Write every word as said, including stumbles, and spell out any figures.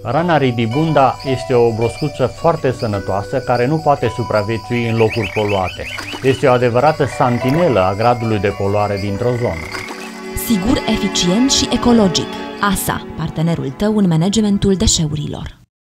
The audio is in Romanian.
Rana ridibunda este o broscuță foarte sănătoasă care nu poate supraviețui în locuri poluate. Este o adevărată santinelă a gradului de poluare dintr-o zonă. Sigur, eficient și ecologic. A S A, partenerul tău în managementul deșeurilor.